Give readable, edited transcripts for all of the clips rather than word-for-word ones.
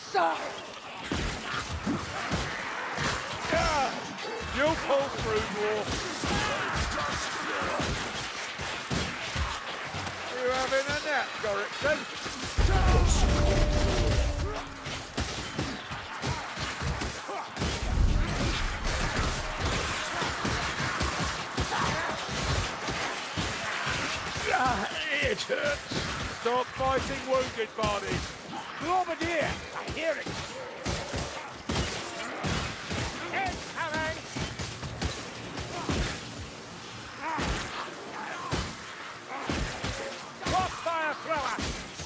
You'll pull through, Dwarf. You having a nap, Gorrickson? It hurts. Stop fighting wounded bodies. Bombardier! I hear it! Incoming! Crossfire thrower!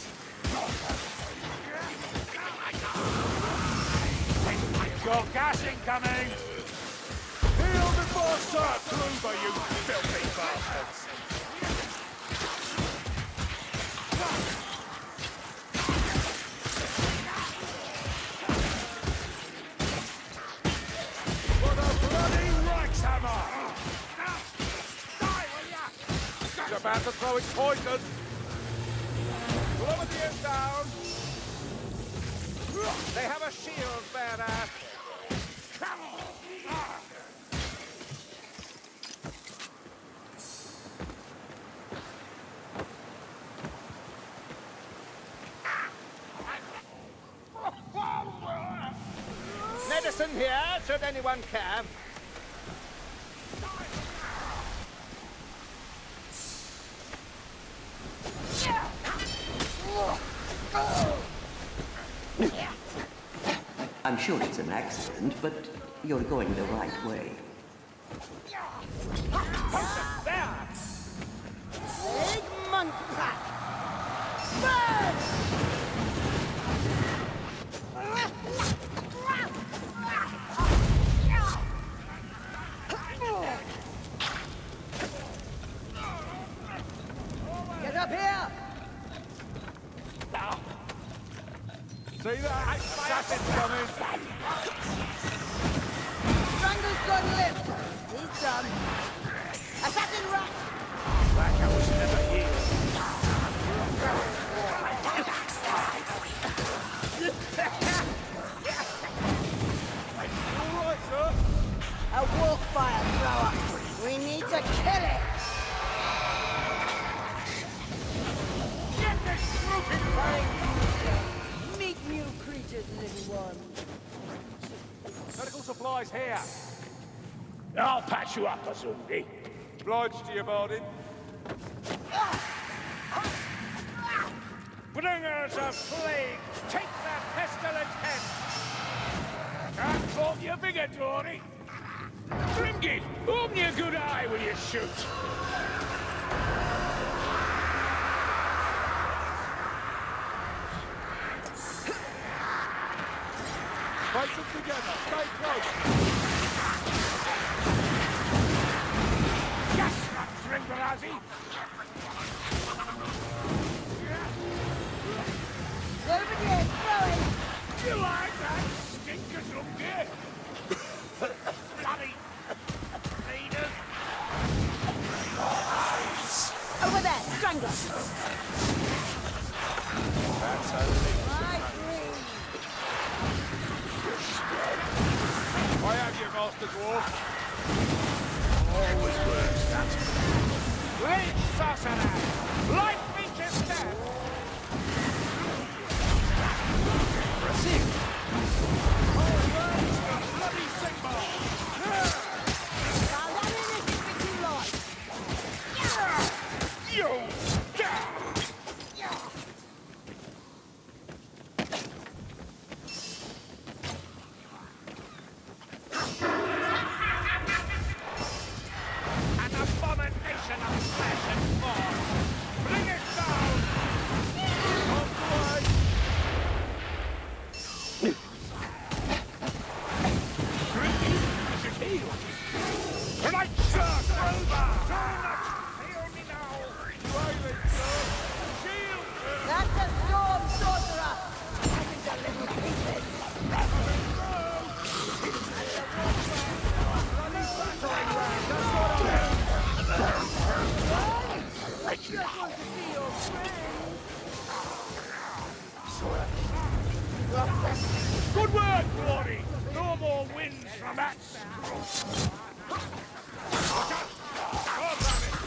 Got gas incoming! Heal before Sir Kluber, you filthy bastards! What a bloody Reichshammer! Die, will ya? He's about to throw its poison! Lower the end down! They have a shield bearer! Medicine here, should anyone care. I'm sure it's an accident, but you're going the right way. There! Big monk pack! Burn! Get up here! See that? Assassin coming! Strangle's got lift! He's done. Assassin rat! Like I was never here. All right, sir? A wolf fire thrower! We need to kill it! Get this group in play! Meet new creatures, little one. Medical supplies here. I'll patch you up, Azumbi. Obliged to you, Bardin. Bringers of plague, take that pestilent head! Can't fault your bigger, Dory. Drink it! Open your good eye when you shoot! Face them together. Stay close. Yes, Tringarazzi! Over here, throw it! You like that, stinker Zumbi? Bloody leaders! Over there, strangle! That's only. My dream! I have you, Master Dwarf. Always works, that. Great sorcerer! Light features death! Proceed. Bloody Sigmar! Now that isn't too long! You! An abomination of flesh and bone! Bring it down! On the way. You should heal! Right, sir! Over! Heal me now! Wailing, sir. Shield! That's a storm sorcerer! I can deliver pieces! I just want to see your friend! Good work, Glory! No more wins from that scroll. Watch out! Oh, damn it!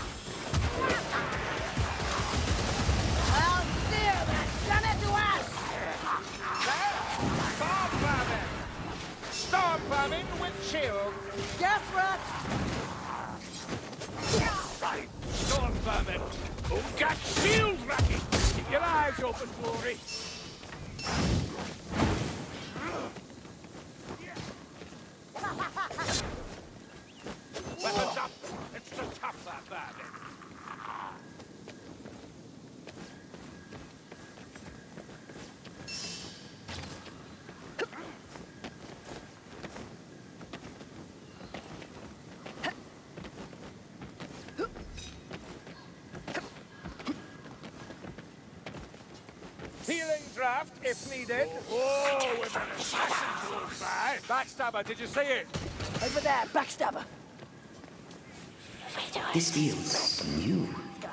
I'll steer that son to us! Storm Vermin! Storm Vermin with chill! Gas rat! Storm Vermin! Oh, got shield racket! Keep your eyes open, Glory! Weapons up! It's to top that Vermin! Healing draft, if needed. Oh, with an assassin close by. Backstabber, did you see it? Over there, backstabber. This feels new.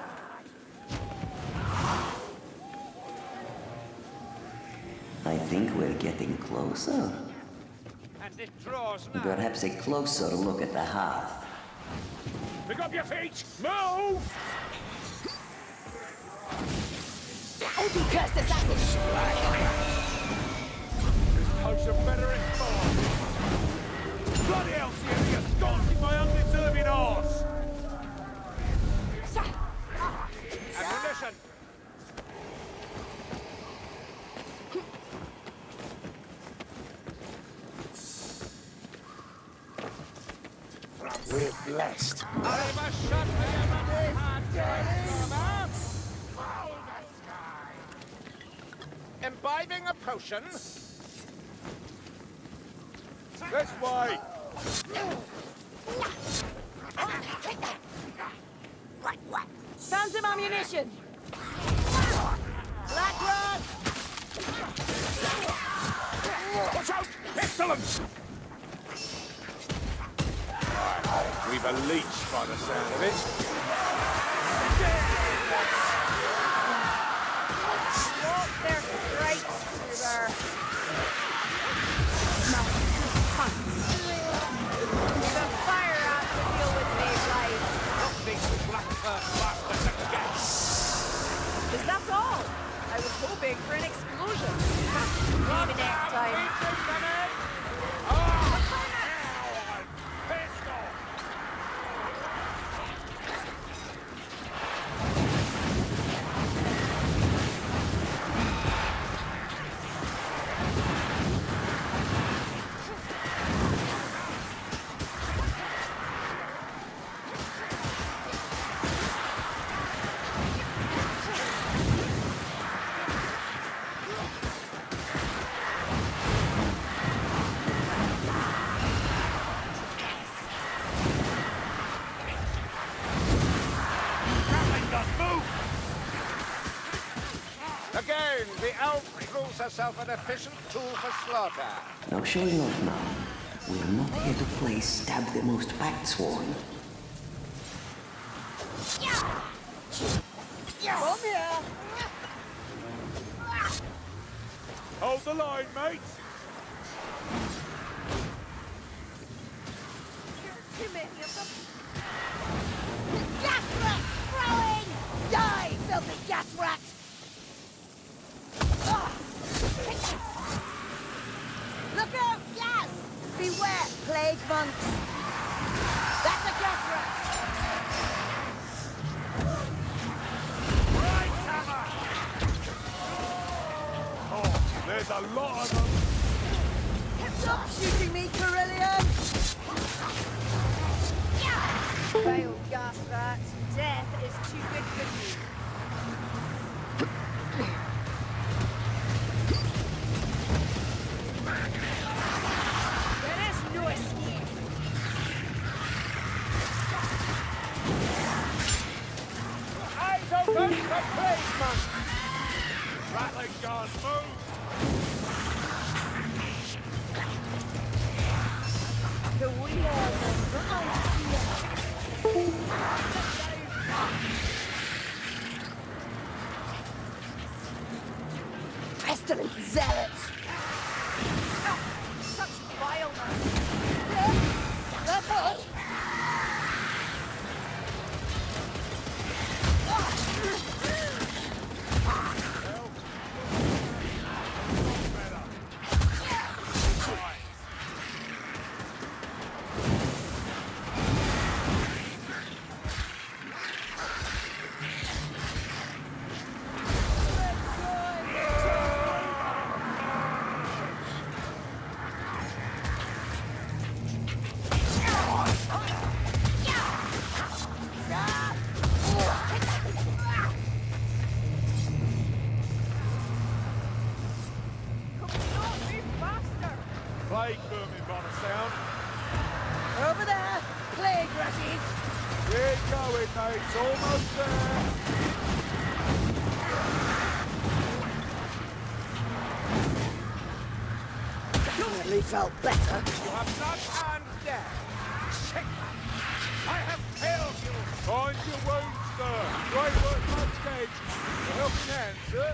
I think we're getting closer. And it draws now. Perhaps a closer look at the hearth. Pick up your feet! Move! Oh, you cursed assassin! This post of better informed. Bloody hell, Sierra, you're scorching my undeserving horse! Ammunition! We're blessed. I'm a shot, I am a hard Foul the sky! Imbibing a potion. This way. Found some ammunition! Black rod! Watch out! Excellent! We've a leech by the sound of it. Walk their straight through there. The fire out to deal with me, right? These black first bastards at the gas. Is that all? I was hoping for an explosion. Maybe next time. Again, the elf proves herself an efficient tool for slaughter. Now, sure enough now, we're not here to play Stab the Most Pactsworn. Come here! Hold the line, mate. Too many of them. Gas rat! Throwing! Die, filthy gas rat! Look out! Gas! Beware, plague monks! That's a gas rat! Right, hammer! Oh, there's a lot of them. Stop shooting me, Carillion! Failed gas rat. Death is too good for you. There is no escape. Eyes open for plague monk! Rattling guard, move! The wheel is right here. Pestilent zealots! Plague booming by the sound. Over there, plague rushes. Get going, mate. It's almost there. Definitely felt better. You have not earned death. Shake. I have failed you. Find your wounds, sir. Great work once again. A helping hand, sir.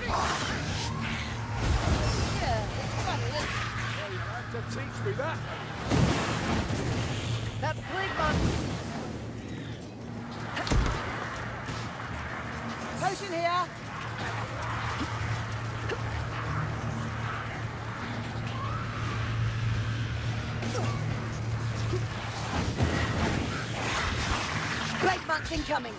Yeah, it's funny, isn't it? Well, you have to teach me that. That's plague monks. Potion here. Plague monks incoming.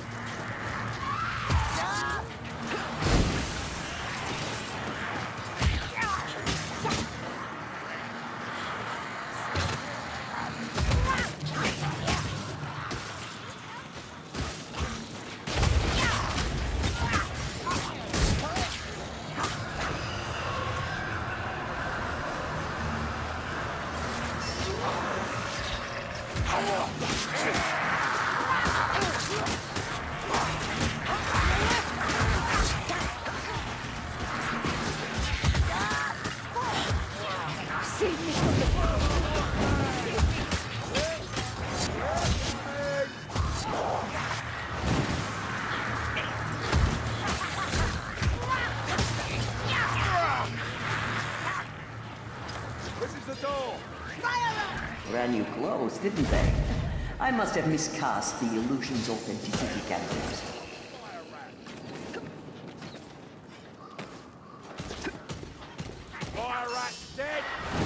This is the door. Ran you close, didn't they? I must have miscast the illusion's authenticity characters. Fire rat dead.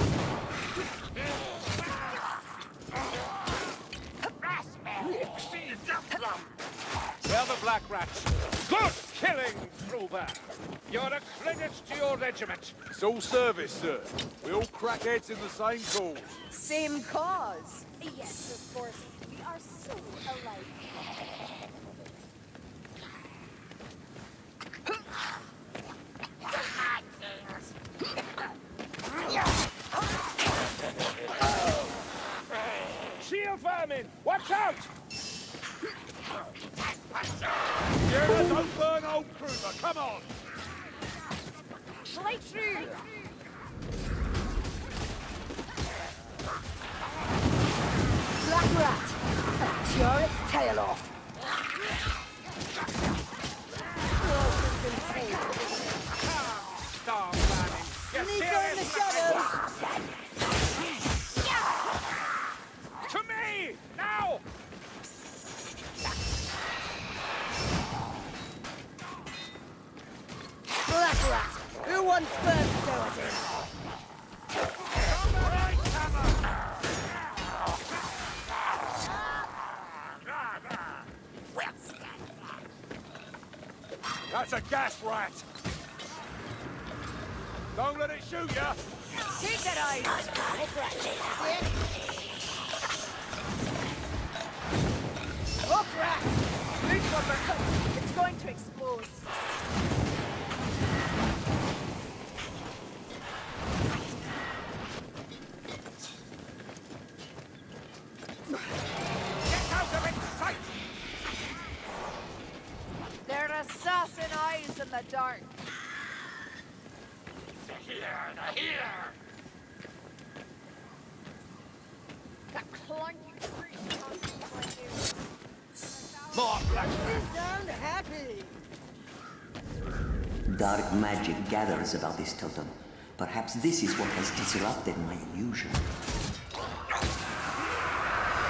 They're the black rats. Good killing through there. You're a credit to your regiment. It's all service, sir. We all crack heads in the same cause. Same cause. Yes, of course. We are so alike. Shield vermin! Watch out! Yeah, don't burn old Kruger. Come on. Right through! Black rat. Tear its tail off. Star vermin! You're Sneak in the serious? shadows. To me! Now! Black rat. Who wants first to go at him? Right hammer! That's a gas rat. Don't let it shoot ya. Take that eye. Look, rat. Look uppercut. It's going to explode. Get out of its sight! They're assassin eyes in the dark. That clunky creep constantly like you. More black You sound happy. Dark magic gathers about this totem. Perhaps this is what has disrupted my illusion.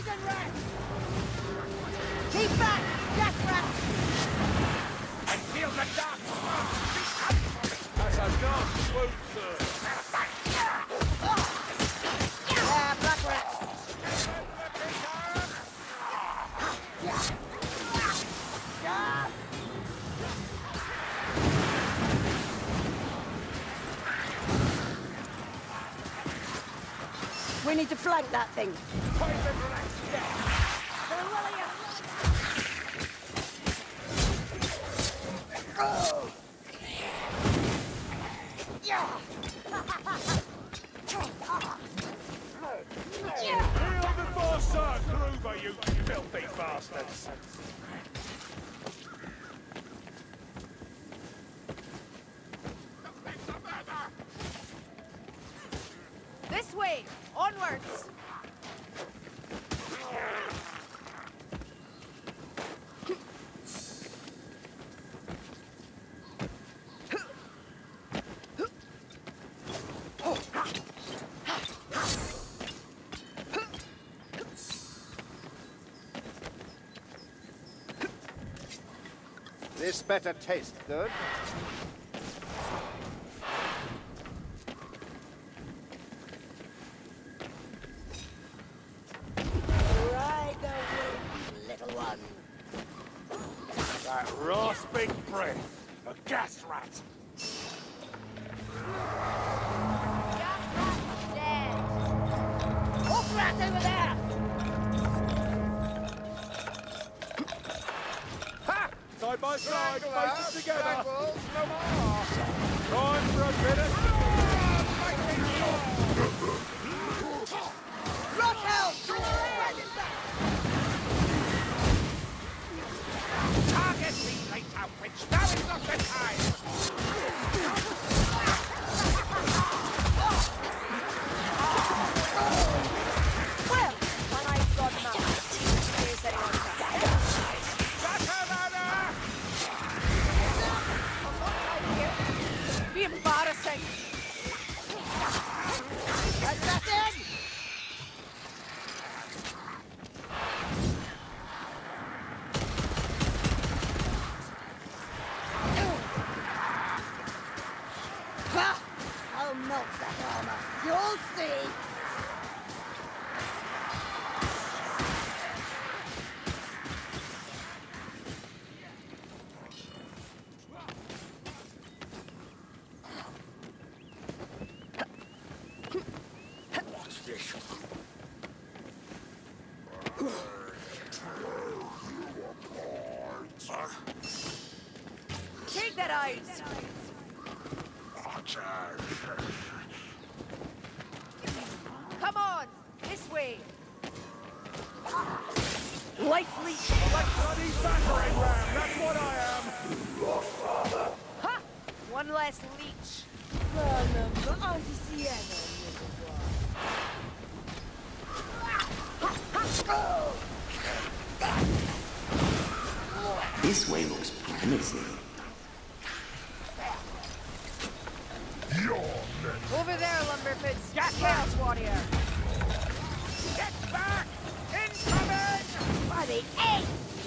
and rest! Keep back, death rats! And feel the dark. That's a dark swoop, sir. There, black rats! We need to flank that thing. Kneel before Sir Gruber, you filthy bastards. This way! Onwards! This better taste good. Right away, little one. That rasping breath. A gas rat. Gas rat dead! Wolf rat over there! Ha! Side by side, faces together. Strangles, no more. Time for a bit of... Rock out! Target me later, witch. Now is not the time. Well, when I've got enough. In case anyone comes. Be embarrassing. Right back in! Ha! I'll melt that armor. You'll see! Take that eyes. Come on, this way. Life leech. Bloody battering ram. That's what I am. Ha! One less leech. Remember Auntie Sienna, little This way looks promising. Over there, Lumberfoots. Chaos Warrior. Get back! Incoming! By the eight!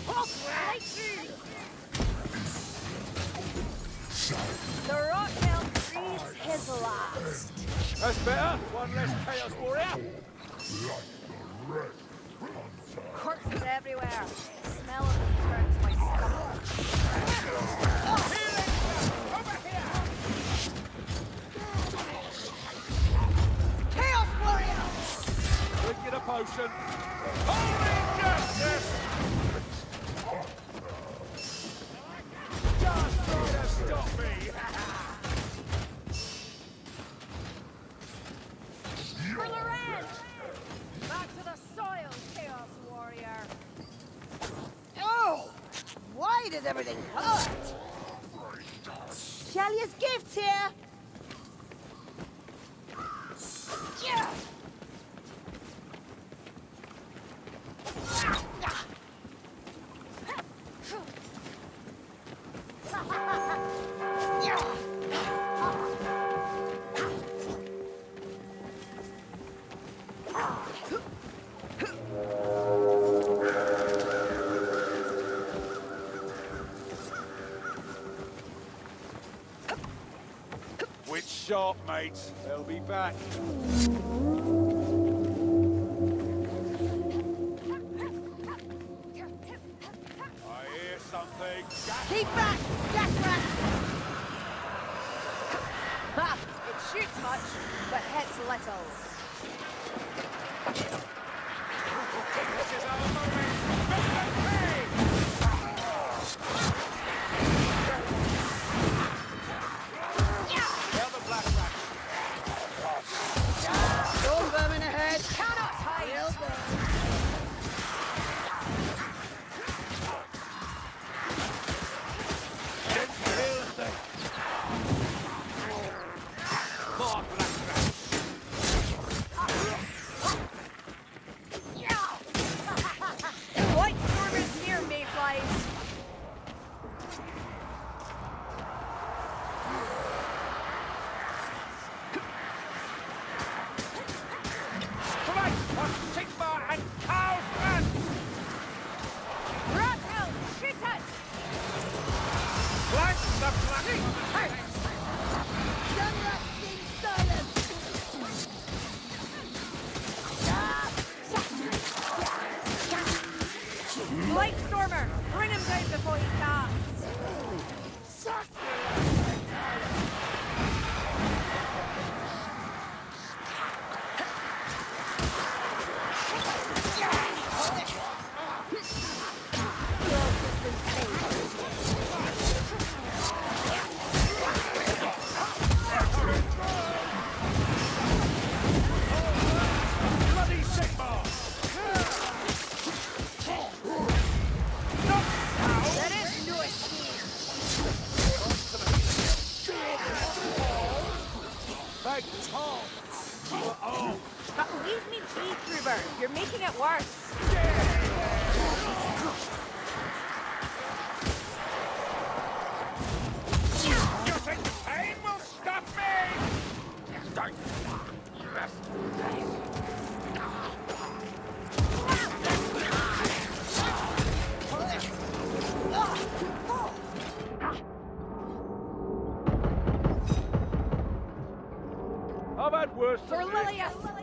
The rock elk breathes his last. That's better. One less Chaos Warrior. Corpses everywhere. The smell of them turns my stomach. Chaos Warrior! Drink it a potion. Holy justice! Just try to stop me! For the red! Back to the soil, Chaos Warrior. Oh! Why does everything hurt? Shalia's gifts here! Yeah! sharp, mates. They'll be back. I hear something. Keep back, jackrabbit! Ha! It shoots much, but hits little. This is our moment. Make them pay! The other black rat. Storm vermin ahead! Cannot hide! Real burn. More black rats. White storm is near, mayflies. Strike for Sigmar and Cow's Run! Rockhill, shoot it! Flank the flanking! Young rat seems silent! Light Stormer, bring him down before he casts. Bloody Sigmar! There is no escape. Big Tom! Oh! But leave me be, Gruber. You're making it worse. You think pain will stop me? I've had worse For than this. Lilius!